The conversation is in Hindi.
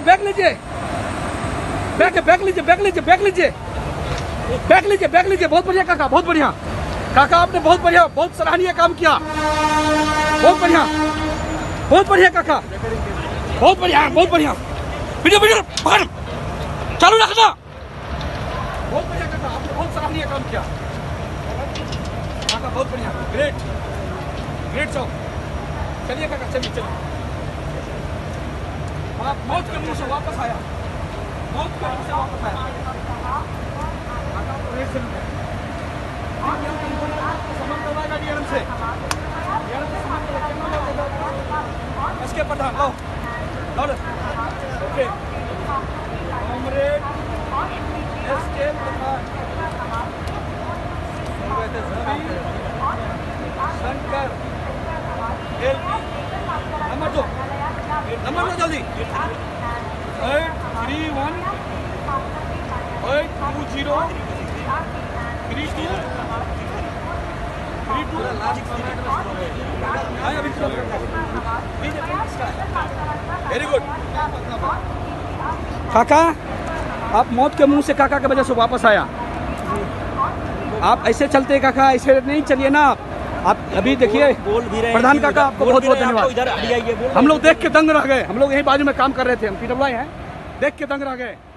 बैग लीजिए, बैग लीजिए, बैग लीजिए, बैग लीजिए, बैग लीजिए, बैग लीजिए। बहुत बढ़िया काका, बहुत बढ़िया काका, आपने बहुत बढ़िया, बहुत सराहनीय काम किया। बहुत बढ़िया, बहुत बढ़िया काका, बहुत बढ़िया, बहुत बढ़िया। वीडियो वीडियो पकड़, चालू रखना। बहुत बढ़िया काका, आपने बहुत सराहनीय काम किया काका, बहुत बढ़िया, ग्रेट ग्रेट जॉब। चलिए काका, चलिए चलिए। आप मौत के मुंह से वापस आया, मौत के मुंह से वापस आया काका, ग्रेट से समझ करवाएगा डीआरएम से, डीआरएम से समझ करवाएगा। इसके प्रधान लो लो, okay, comrade SK Pradhan, Shankar LP, number दो जल्दी, 831 820 32 वेरी गुड काका। आप मौत के मुंह से काका के वजह से वापस आया। आप ऐसे चलते काका, ऐसे नहीं चलिए ना आप अभी देखिए प्रधान काका, आपको बहुत बहुत धन्यवाद। हम लोग देख के दंग रह गए, हम लोग यही बाजू में काम कर रहे थे, हम PWI हैं, देख के दंग रह गए।